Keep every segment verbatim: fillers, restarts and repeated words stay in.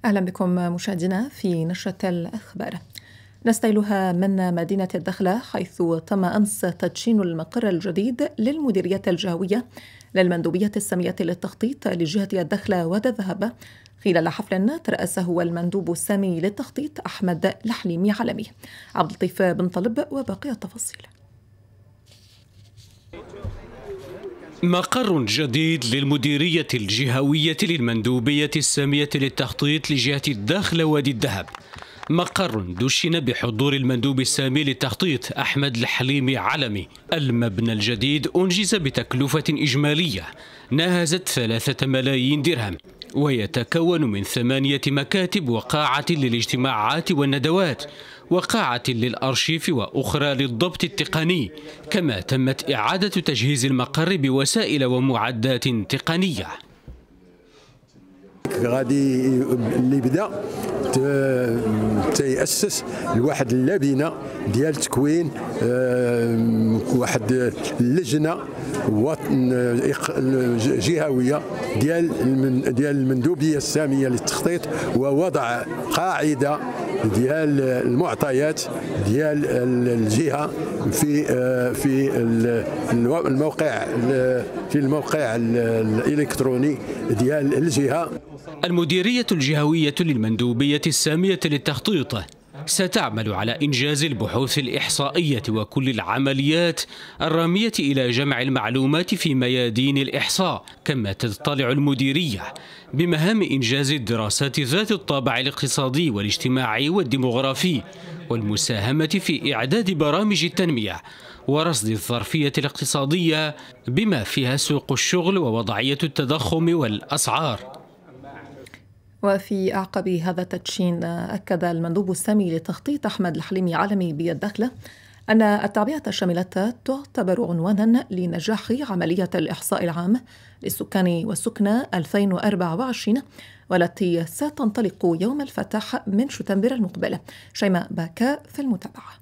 أهلا بكم مشاهدينا في نشرة الأخبار. نستيلها من مدينة الدخلة، حيث تم أمس تدشين المقر الجديد للمديرية الجهوية للمندوبية السامية للتخطيط لجهة الدخلة وادي الذهب، خلال حفل ترأسه المندوب السامي للتخطيط أحمد الحليمي علمي. عبد اللطيف بن طلب وباقي التفاصيل. مقر جديد للمديرية الجهوية للمندوبية السامية للتخطيط لجهة الدخلة وادي الذهب. مقر دشن بحضور المندوب السامي للتخطيط أحمد الحليمي علمي. المبنى الجديد أنجز بتكلفة إجمالية ناهزت ثلاثة ملايين درهم، ويتكون من ثمانية مكاتب وقاعة للاجتماعات والندوات وقاعة للأرشيف وأخرى للضبط التقني، كما تمت إعادة تجهيز المقر بوسائل ومعدات تقنية. غادي اللي بدا تيأسس لواحد اللبنه ديال تكوين واحد اللجنه جهويه ديال ديال المندوبيه الساميه للتخطيط، ووضع قاعده ديال المعطيات ديال الجهه في في الموقع في الموقع الالكتروني ديال الجهه. المديرية الجهوية للمندوبية السامية للتخطيط ستعمل على إنجاز البحوث الإحصائية وكل العمليات الرامية إلى جمع المعلومات في ميادين الإحصاء، كما تطلع المديرية بمهام إنجاز الدراسات ذات الطابع الاقتصادي والاجتماعي والديمغرافي، والمساهمة في إعداد برامج التنمية ورصد الظرفية الاقتصادية بما فيها سوق الشغل ووضعية التضخم والأسعار. وفي أعقب هذا التدشين، أكد المندوب السامي للتخطيط أحمد الحليمي علمي بالدخلة أن التعبئة الشاملة تعتبر عنوانا لنجاح عملية الإحصاء العام للسكان والسكنى ألفين وأربعة وعشرين، والتي ستنطلق يوم الفتح من شتنبر المقبل. شيماء باكا في المتابعة.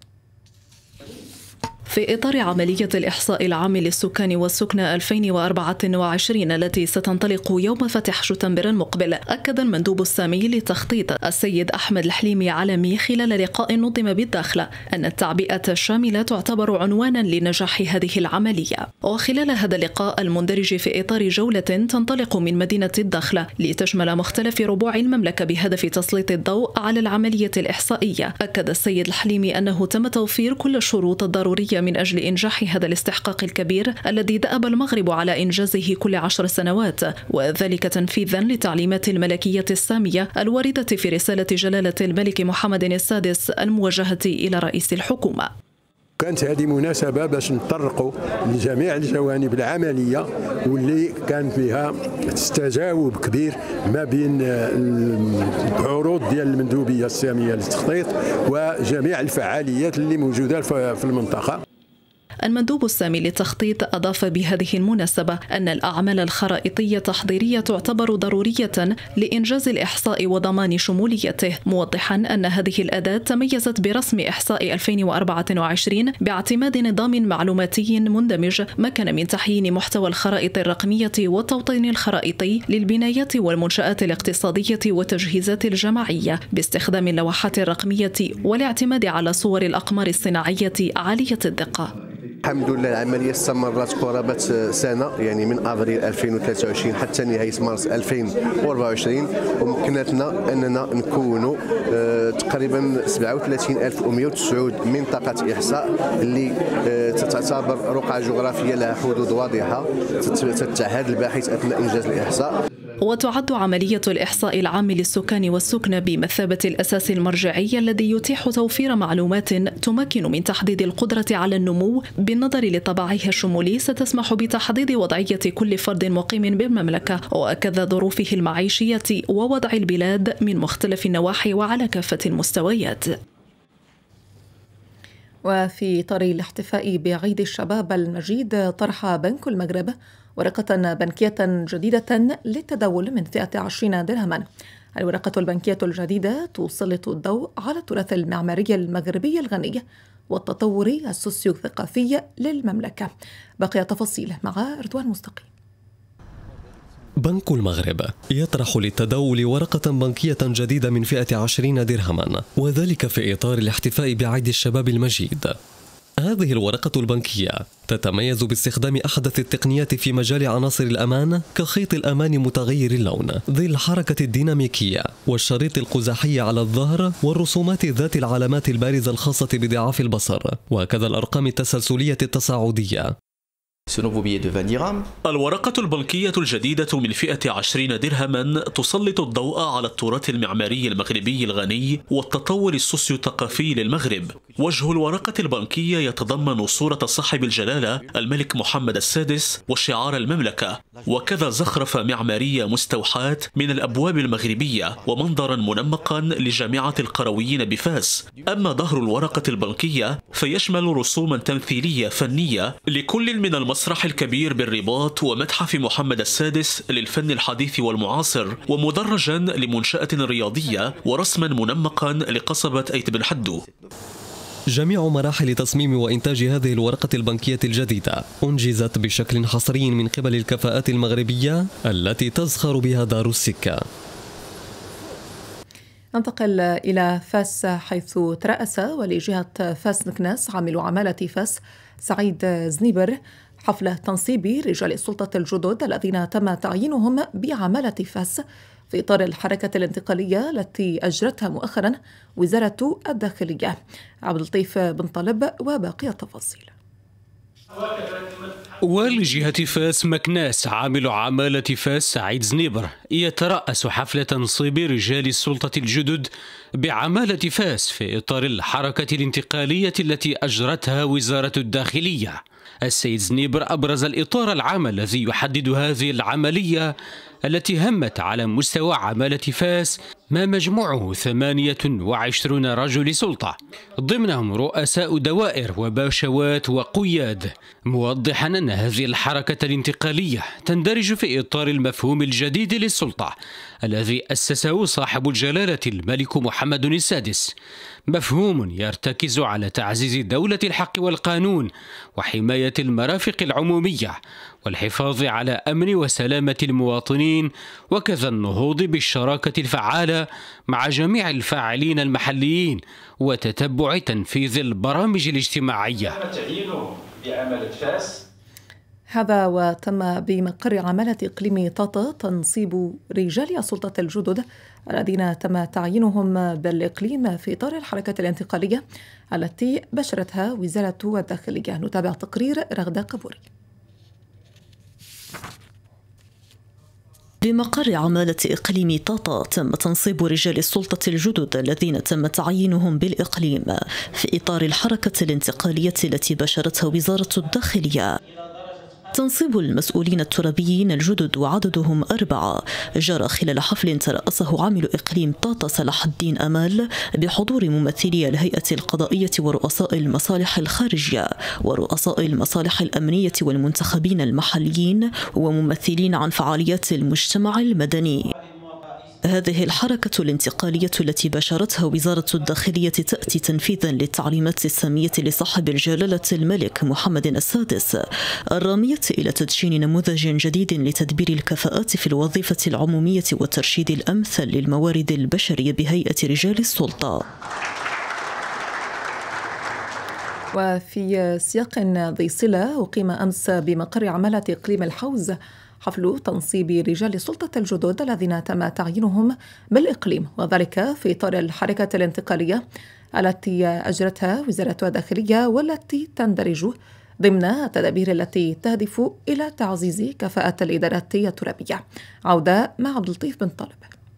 في إطار عملية الإحصاء العام للسكان والسكنى ألفين وأربعة وعشرين التي ستنطلق يوم فتح شتنبر المقبل، أكد المندوب السامي للتخطيط السيد أحمد الحليمي علمي خلال لقاء نظم بالداخلة أن التعبئة الشاملة تعتبر عنوانا لنجاح هذه العملية. وخلال هذا اللقاء المندرج في إطار جولة تنطلق من مدينة الداخلة لتشمل مختلف ربوع المملكة بهدف تسليط الضوء على العملية الإحصائية، أكد السيد الحليمي أنه تم توفير كل الشروط الضرورية من أجل إنجاح هذا الاستحقاق الكبير الذي دأب المغرب على إنجازه كل عشر سنوات، وذلك تنفيذا للتعليمات الملكية السامية الواردة في رسالة جلالة الملك محمد السادس الموجهة إلى رئيس الحكومة. كانت هذه مناسبة باش نطرقوا لجميع الجوانب العملية واللي كان فيها تجاوب كبير ما بين العروض ديال المندوبية السامية للتخطيط وجميع الفعاليات اللي موجودة في المنطقة. المندوب السامي للتخطيط أضاف بهذه المناسبة أن الأعمال الخرائطية التحضيرية تعتبر ضرورية لإنجاز الإحصاء وضمان شموليته، موضحا أن هذه الأداة تميزت برسم إحصاء ألفين وأربعة وعشرين باعتماد نظام معلوماتي مندمج مكن من تحيين محتوى الخرائط الرقمية والتوطين الخرائطي للبنايات والمنشآت الاقتصادية والتجهيزات الجماعية باستخدام اللوحات الرقمية والاعتماد على صور الأقمار الصناعية عالية الدقة. الحمد لله العملية استمرت قرابة سنة، يعني من أفريل ألفين وثلاثة وعشرين حتى نهاية مارس ألفين وأربعة وعشرين، ومكنتنا أننا نكونوا تقريبا سبعة وثلاثين ألف ومئة وتسعة منطقة إحصاء اللي تعتبر رقعة جغرافية لها حدود واضحة تتعهد الباحث أثناء إنجاز الإحصاء. وتعد عملية الإحصاء العام للسكان والسكنى بمثابة الأساس المرجعي الذي يتيح توفير معلومات تمكن من تحديد القدرة على النمو بالنظر لطبعها الشمولي، ستسمح بتحديد وضعية كل فرد مقيم بالمملكة وكذا ظروفه المعيشية ووضع البلاد من مختلف النواحي وعلى كافة المستويات. وفي طريق الاحتفاء بعيد الشباب المجيد، طرح بنك المغرب ورقة بنكية جديدة للتداول من فئة عشرين درهما. الورقة البنكية الجديدة تسلط الضوء على التراث المعماري المغربي الغني والتطور السوسيو-ثقافي للمملكة. بقي تفاصيل مع رضوان مستقيم. بنك المغرب يطرح للتداول ورقة بنكية جديدة من فئة عشرين درهما، وذلك في إطار الاحتفاء بعيد الشباب المجيد. هذه الورقة البنكية تتميز باستخدام أحدث التقنيات في مجال عناصر الأمان كخيط الأمان متغير اللون ذي الحركة الديناميكية والشريط القزحي على الظهر والرسومات ذات العلامات البارزة الخاصة بضعاف البصر، وكذا الأرقام التسلسلية التصاعدية. الورقة البنكية الجديدة من فئة عشرين درهما تسلط الضوء على التراث المعماري المغربي الغني والتطور السوسيو-ثقافي للمغرب. وجه الورقة البنكية يتضمن صورة صاحب الجلالة الملك محمد السادس وشعار المملكة، وكذا زخرفة معمارية مستوحاة من الأبواب المغربية ومنظرا منمقا لجامعة القرويين بفاس. أما ظهر الورقة البنكية فيشمل رسوما تمثيلية فنية لكل من المسرح الكبير بالرباط ومتحف محمد السادس للفن الحديث والمعاصر، ومدرجا لمنشأة رياضية، ورسما منمقا لقصبة أيت بن حدو. جميع مراحل تصميم وإنتاج هذه الورقة البنكية الجديدة أنجزت بشكل حصري من قبل الكفاءات المغربية التي تزخر بها دار السكة. ننتقل إلى فاس، حيث ترأس ولي جهة فاس مكناس عامل عمالة فاس سعيد زنيبر حفل تنصيب رجال السلطة الجدد الذين تم تعيينهم بعمالة فاس في إطار الحركة الانتقالية التي أجرتها مؤخرا وزارة الداخلية. عبد اللطيف بن طالب وباقي التفاصيل. ولجهة فاس مكناس عامل عمالة فاس سعيد زنيبر يترأس حفل تنصيب رجال السلطة الجدد بعمالة فاس في إطار الحركة الانتقالية التي أجرتها وزارة الداخلية. السيد زنيبر أبرز الإطار العام الذي يحدد هذه العملية التي همت على مستوى عمالة فاس ما مجموعه ثمانية وعشرين رجل سلطة، ضمنهم رؤساء دوائر وباشوات وقياد، موضحا أن هذه الحركة الانتقالية تندرج في إطار المفهوم الجديد للسلطة الذي أسسه صاحب الجلالة الملك محمد السادس، مفهوم يرتكز على تعزيز دولة الحق والقانون وحماية المرافق العمومية والحفاظ على أمن وسلامة المواطنين، وكذا النهوض بالشراكة الفعالة مع جميع الفاعلين المحليين وتتبع تنفيذ البرامج الاجتماعية. هذا وتم بمقر عمالة إقليم طاطا تنصيب رجال السلطة الجدد الذين تم تعيينهم بالإقليم في إطار الحركة الانتقالية التي بشرتها وزارة الداخلية. نتابع تقرير رغدة قبوري. بمقر عمالة إقليم طاطا تم تنصيب رجال السلطة الجدد الذين تم تعيينهم بالإقليم في إطار الحركة الانتقالية التي بشرتها وزارة الداخلية. تنصيب المسؤولين الترابيين الجدد وعددهم أربعة جرى خلال حفل ترأسه عامل إقليم طاطا صلاح الدين أمال بحضور ممثلي الهيئة القضائية ورؤساء المصالح الخارجية ورؤساء المصالح الأمنية والمنتخبين المحليين وممثلين عن فعاليات المجتمع المدني. هذه الحركة الانتقالية التي بشرتها وزارة الداخلية تأتي تنفيذا للتعليمات السامية لصاحب الجلالة الملك محمد السادس الرامية إلى تدشين نموذج جديد لتدبير الكفاءات في الوظيفة العمومية والترشيد الأمثل للموارد البشرية بهيئة رجال السلطة. وفي سياق ذي صلة أقيم أمس بمقر عمالة إقليم الحوز حفل تنصيب رجال السلطة الجدد الذين تم تعيينهم بالإقليم، وذلك في إطار الحركة الانتقالية التي أجرتها وزارة الداخلية والتي تندرج ضمن التدابير التي تهدف إلى تعزيز كفاءة الإدارات الترابية. عودة مع عبد اللطيف بن طالب.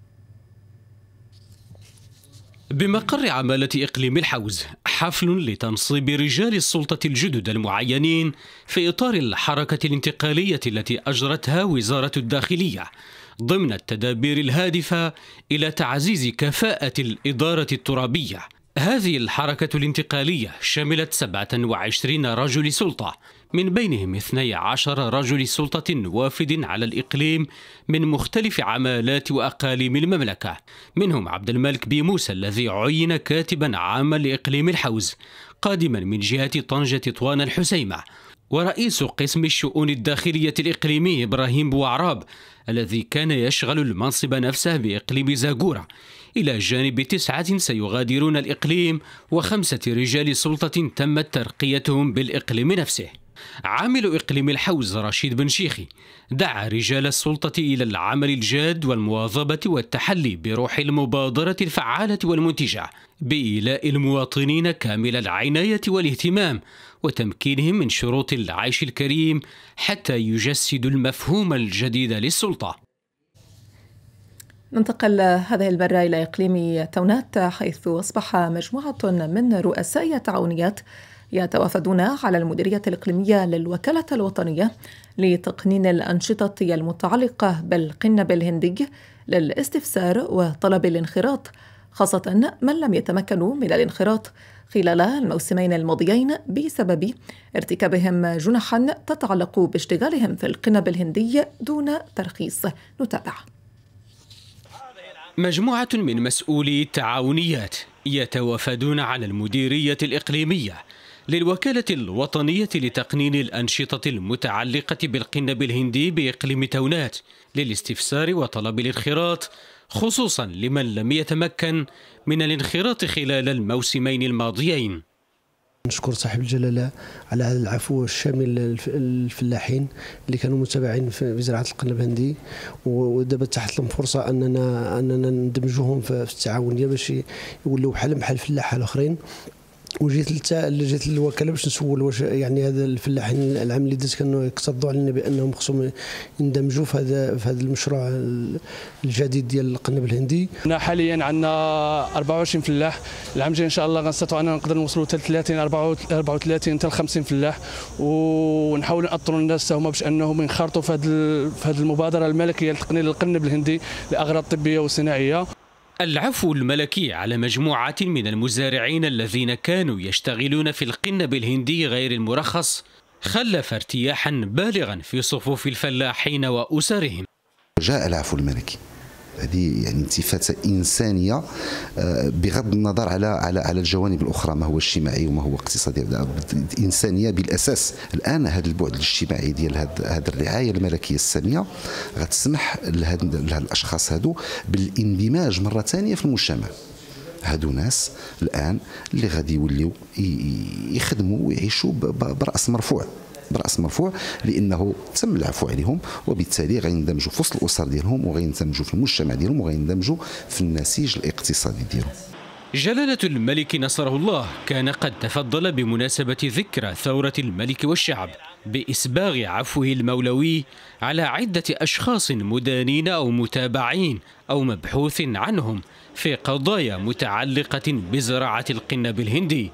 بمقر عمالة إقليم الحوز حفل لتنصيب رجال السلطة الجدد المعينين في إطار الحركة الانتقالية التي أجرتها وزارة الداخلية ضمن التدابير الهادفة إلى تعزيز كفاءة الإدارة الترابية. هذه الحركة الانتقالية شملت سبعة وعشرين رجل سلطة، من بينهم اثني عشر رجل سلطة وافد على الإقليم من مختلف عمالات وأقاليم المملكة، منهم عبد الملك بي موسى الذي عين كاتبا عاما لإقليم الحوز قادما من جهة طنجة طوان الحسيمة، ورئيس قسم الشؤون الداخلية الإقليمي إبراهيم بوعراب الذي كان يشغل المنصب نفسه بإقليم زاغورة، إلى جانب تسعة سيغادرون الإقليم وخمسة رجال سلطة تمت ترقيتهم بالإقليم نفسه. عامل إقليم الحوز رشيد بن شيخي دعا رجال السلطة إلى العمل الجاد والمواظبة والتحلي بروح المبادرة الفعالة والمنتجة بإيلاء المواطنين كامل العناية والاهتمام وتمكينهم من شروط العيش الكريم حتى يجسدوا المفهوم الجديد للسلطة. ننتقل هذه المرة إلى إقليم تونات، حيث أصبح مجموعة من رؤساء التعاونيات يتوافدون على المديرية الإقليمية للوكالة الوطنية لتقنين الأنشطة المتعلقة بالقنب الهندي للاستفسار وطلب الانخراط، خاصة من لم يتمكنوا من الانخراط خلال الموسمين الماضيين بسبب ارتكابهم جنحا تتعلق باشتغالهم في القنب الهندي دون ترخيص. نتابع. مجموعة من مسؤولي التعاونيات يتوافدون على المديرية الإقليمية للوكالة الوطنية لتقنين الأنشطة المتعلقة بالقنب الهندي بإقليم تونات للاستفسار وطلب الانخراط، خصوصا لمن لم يتمكن من الانخراط خلال الموسمين الماضيين. نشكر صاحب الجلالة على العفو الشامل للفلاحين اللي كانوا متابعين في زراعة القنب الهندي، ودابا تحت لهم فرصة أننا أننا ندمجوهم في التعاونية باش يولوا بحال بحال الفلاحة الآخرين. وجيت جيت للوكاله باش نسول واش يعني هذا الفلاحين العام اللي داز كانوا يقتضوا علينا بانهم خصهم يندمجوا في هذا في هذا المشروع الجديد ديال القنب الهندي. حنا حاليا عندنا أربعة وعشرين فلاح، العام الجاي ان شاء الله غنستطيعوا اننا نقدر نوصلوا حتى ثلاثين أربعة وثلاثين حتى خمسين فلاح، ونحاولوا نأطروا الناس هما باش انهم ينخرطوا في هذه في هذه المبادره الملكيه لتقنين القنب الهندي لاغراض طبيه وصناعيه. العفو الملكي على مجموعة من المزارعين الذين كانوا يشتغلون في القنب الهندي غير المرخص خلف ارتياحا بالغا في صفوف الفلاحين وأسرهم. جاء العفو الملكي، هذه يعني التفاتة إنسانية بغض النظر على على على الجوانب الأخرى، ما هو اجتماعي وما هو اقتصادي، إنسانية بالأساس. الآن هذا البعد الاجتماعي ديال هذه الرعاية الملكية السامية غتسمح لهاد الأشخاص هادو بالاندماج مرة ثانية في المجتمع. هادو ناس الآن اللي غادي يوليو يخدموا ويعيشوا برأس مرفوع برأس مرفوع لأنه تم العفو عليهم، وبالتالي غيندمجوا في وسط الأسر ديالهم وغيندمجوا في المجتمع ديالهم وغيندمجوا في النسيج الاقتصادي ديالهم. جلالة الملك نصره الله كان قد تفضل بمناسبة ذكرى ثورة الملك والشعب بإسباغ عفوه المولوي على عدة أشخاص مدانين أو متابعين أو مبحوث عنهم في قضايا متعلقة بزراعة القنب الهندي.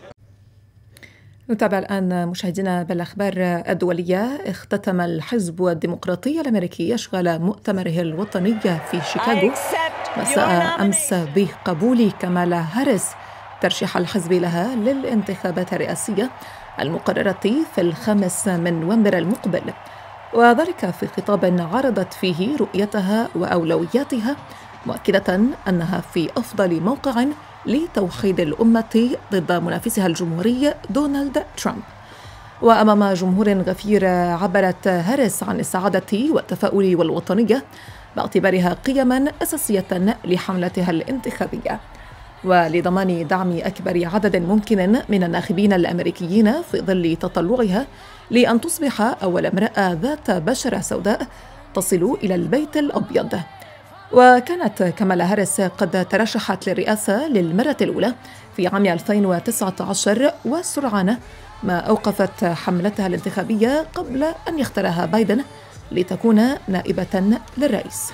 نتابع الآن مشاهدينا بالأخبار الدولية. اختتم الحزب الديمقراطي الأمريكي يشغل مؤتمره الوطني في شيكاغو مساء أمس بقبول كامالا هاريس ترشيح الحزب لها للانتخابات الرئاسية المقررة في الخامس من نوفمبر المقبل، وذلك في خطاب عرضت فيه رؤيتها وأولوياتها، مؤكدة أنها في أفضل موقع لتوحيد الأمة ضد منافسها الجمهوري دونالد ترامب. وأمام جمهور غفير عبرت هاريس عن السعادة والتفاؤل والوطنية باعتبارها قيما أساسية لحملتها الانتخابية، ولضمان دعم أكبر عدد ممكن من الناخبين الأمريكيين في ظل تطلعها لأن تصبح أول امرأة ذات بشرة سوداء تصل إلى البيت الأبيض. وكانت كامالا هاريس قد ترشحت للرئاسة للمرة الأولى في عام ألفين وتسعة عشر، وسرعان ما أوقفت حملتها الانتخابية قبل أن يختارها بايدن لتكون نائبة للرئيس.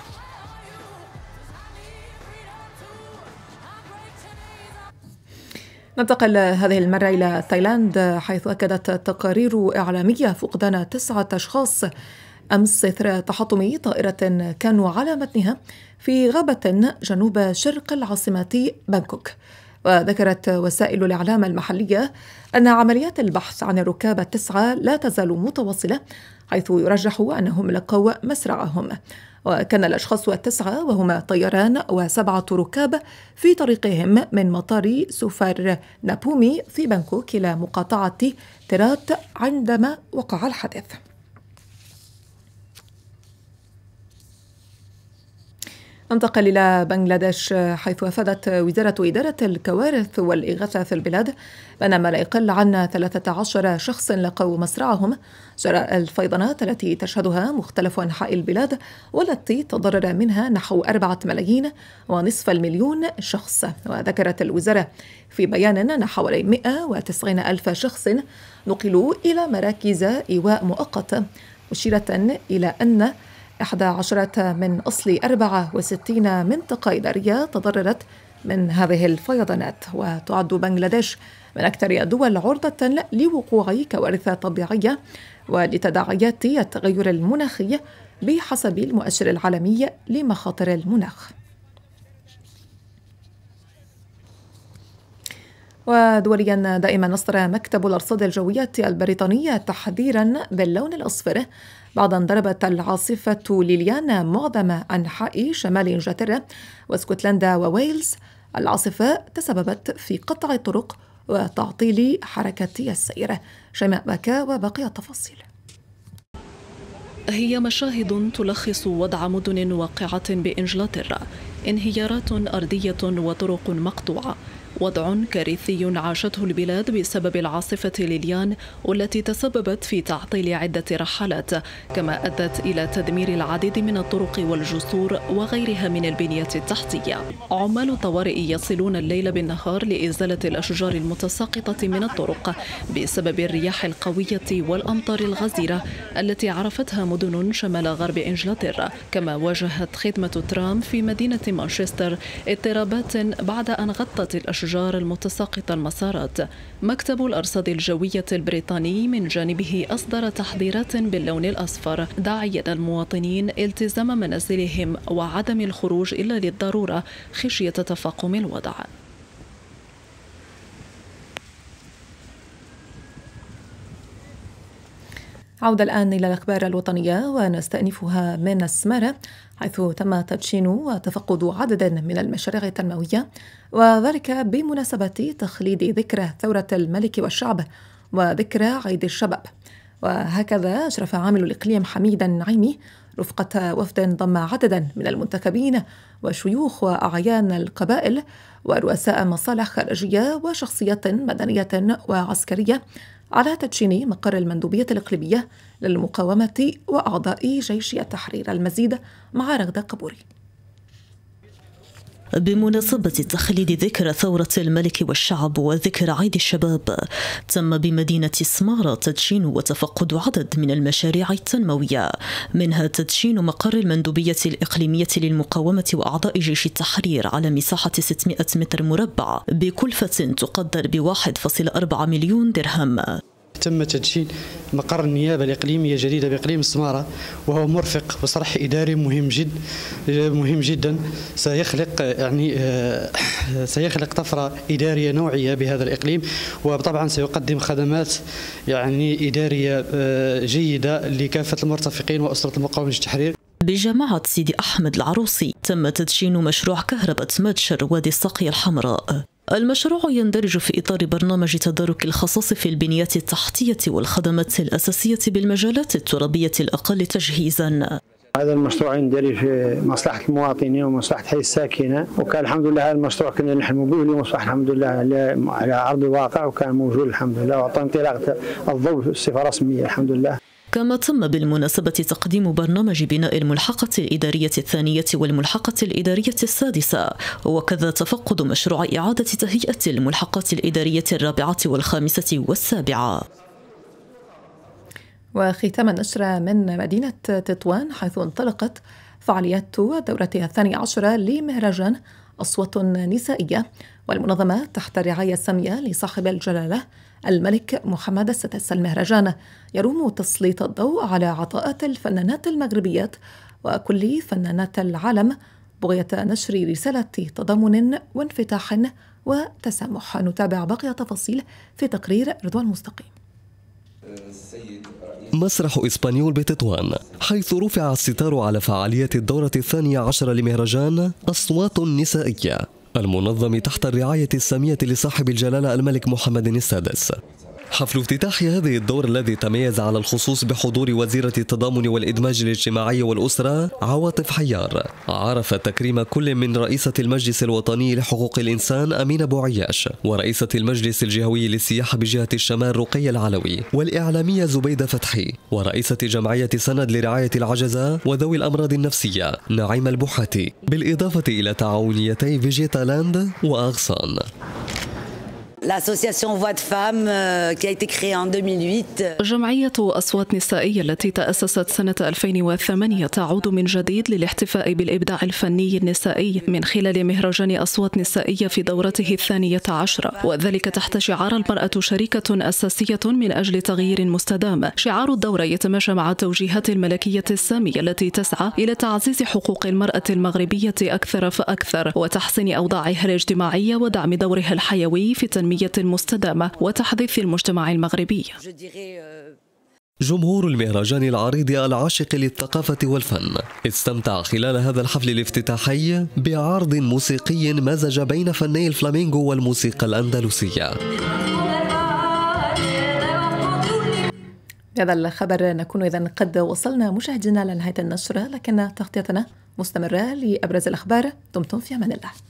ننتقل هذه المرة إلى تايلاند، حيث أكدت تقارير إعلامية فقدان تسعة أشخاص أمس إثر تحطم طائرة كانوا على متنها في غابة جنوب شرق العاصمة بانكوك. وذكرت وسائل الإعلام المحلية أن عمليات البحث عن الركاب التسعة لا تزال متواصلة، حيث يرجح أنهم لقوا مسرعهم. وكان الأشخاص التسعة وهما طيران وسبعة ركاب في طريقهم من مطار سوفر نابومي في بانكوك إلى مقاطعة تيرات عندما وقع الحادث. ننتقل إلى بنغلاديش، حيث أفادت وزارة إدارة الكوارث والإغاثة في البلاد بأن ما لا يقل عن ثلاثة عشر شخص لقوا مصرعهم جراء الفيضانات التي تشهدها مختلف أنحاء البلاد، والتي تضرر منها نحو أربعة ملايين ونصف المليون شخص. وذكرت الوزارة في بيان أن حوالي مئة وتسعين ألف شخص نقلوا إلى مراكز إيواء مؤقتة، مشيرة إلى أن إحدى عشرة من أصل أربعة وستين منطقة إدارية تضررت من هذه الفيضانات. وتعد بنغلاديش من أكثر الدول عرضة لوقوع كوارث طبيعية ولتداعيات التغير المناخي بحسب المؤشر العالمي لمخاطر المناخ. ودوليا دائما أصدر مكتب الأرصاد الجوية البريطاني تحذيرا باللون الأصفر بعد أن ضربت العاصفة ليليان معظم أنحاء شمال إنجلترا واسكتلندا وويلز. العاصفة تسببت في قطع الطرق وتعطيل حركة السير. شيماء باكا وباقي التفاصيل. هي مشاهد تلخص وضع مدن واقعة بإنجلترا: انهيارات أرضية وطرق مقطوعة. وضع كارثي عاشته البلاد بسبب العاصفة ليليان، والتي تسببت في تعطيل عدة رحلات، كما أدت إلى تدمير العديد من الطرق والجسور وغيرها من البنية التحتية. عمال الطوارئ يصلون الليل بالنهار لإزالة الأشجار المتساقطة من الطرق بسبب الرياح القوية والأمطار الغزيرة التي عرفتها مدن شمال غرب إنجلترا. كما واجهت خدمة ترام في مدينة مانشستر اضطرابات بعد أن غطت الأشجار المتساقطة المسارات. مكتب الأرصاد الجوية البريطاني من جانبه أصدر تحذيرات باللون الأصفر، داعيا المواطنين التزام منازلهم وعدم الخروج إلا للضرورة خشية تفاقم الوضع. عودة الآن إلى الأخبار الوطنية ونستأنفها من السمارة، حيث تم تدشين وتفقد عدد من المشاريع التنموية، وذلك بمناسبة تخليد ذكرى ثورة الملك والشعب وذكرى عيد الشباب. وهكذا أشرف عامل الإقليم حميد النعيمي رفقة وفد ضم عددا من المنتخبين وشيوخ وأعيان القبائل ورؤساء مصالح خارجية وشخصيات مدنية وعسكرية على تدشين مقر المندوبية الإقليمية للمقاومة وأعضاء جيش التحرير. المزيد مع رغدة قبوري. بمناسبة تخليد ذكرى ثورة الملك والشعب وذكرى عيد الشباب، تم بمدينة سمارة تدشين وتفقد عدد من المشاريع التنموية، منها تدشين مقر المندوبية الإقليمية للمقاومة وأعضاء جيش التحرير على مساحة ستمائة متر مربع بكلفة تقدر ب واحد فاصلة أربعة مليون درهم. تم تدشين مقر النيابة الإقليمية الجديدة بإقليم سمارة، وهو مرفق وصرح إداري مهم جدا مهم جدا سيخلق يعني سيخلق طفرة إدارية نوعية بهذا الإقليم، وطبعا سيقدم خدمات يعني إدارية جيدة لكافة المرتفقين وأسرة المقاومة التحرير. بجامعة سيدي أحمد العروسي تم تدشين مشروع كهرباء مدشر وادي الساقية الحمراء. المشروع يندرج في إطار برنامج تدارك الخصاص في البنيات التحتية والخدمات الأساسية بالمجالات الترابية الأقل تجهيزاً. هذا المشروع يندرج في مصلحة المواطنين ومصلحة حي الساكنة، وكان الحمد لله هذا المشروع كنا نحلم به، اليوم أصبح الحمد لله على أرض الواقع وكان موجود الحمد لله، وأعطى انطلاق الضوء بصفة رسمية الحمد لله. كما تم بالمناسبة تقديم برنامج بناء الملحقة الإدارية الثانية والملحقة الإدارية السادسة، وكذا تفقد مشروع إعادة تهيئة الملحقات الإدارية الرابعة والخامسة والسابعة. وختاما نشرة من مدينة تطوان، حيث انطلقت فعاليات دورتها الثانية عشرة لمهرجان أصوات نسائية، والمنظمة تحت الرعاية السامية لصاحب الجلالة الملك محمد السادس. المهرجان يروم تسليط الضوء على عطاءات الفنانات المغربيات وكل فنانات العالم بغية نشر رسالة تضامن وانفتاح وتسامح. نتابع باقي التفاصيل في تقرير رضوان مستقيم. السيد رئيس مسرح إسبانيول بتطوان، حيث رفع الستار على فعالية الدورة الثانية عشر لمهرجان أصوات نسائية المنظم تحت الرعاية السامية لصاحب الجلالة الملك محمد السادس. حفل افتتاح هذه الدور الذي تميز على الخصوص بحضور وزيرة التضامن والإدماج الاجتماعي والأسرة عواطف حيار، عرف تكريم كل من رئيسة المجلس الوطني لحقوق الإنسان أمينة بوعياش، ورئيسة المجلس الجهوي للسياحة بجهة الشمال رقية العلوي، والإعلامية زبيدة فتحي، ورئيسة جمعية سند لرعاية العجزة وذوي الأمراض النفسية نعيمة البحاتي، بالإضافة إلى تعاونيتي فيجيتا لاند وأغصان. L'association Voix de Femmes qui a été créée en deux mille huit. جمعية أصوات نسائية التي تأسست سنة ألفين وثمانية تعود من جديد للاحتفاء بالإبداع الفني النسائي من خلال مهرجان أصوات نسائية في دورته الثانية عشرة، وذلك تحت شعار المرأة شريكة أساسية من أجل تغيير مستدام. شعار الدورة يتماشى مع توجيهات الملكية السامية التي تسعى إلى تعزيز حقوق المرأة المغربية أكثر فأكثر، وتحسين أوضاعها الاجتماعية ودعم دورها الحيوي في تنمية مستدامة وتحديث المجتمع المغربي. جمهور المهرجان العريض العاشق للثقافة والفن استمتع خلال هذا الحفل الافتتاحي بعرض موسيقي مزج بين فني الفلامينغو والموسيقى الأندلسية. بهذا الخبر نكون إذن قد وصلنا مشاهدينا لنهاية النشرة، لكن تغطيتنا مستمرة لأبرز الأخبار. دمتم في أمان الله.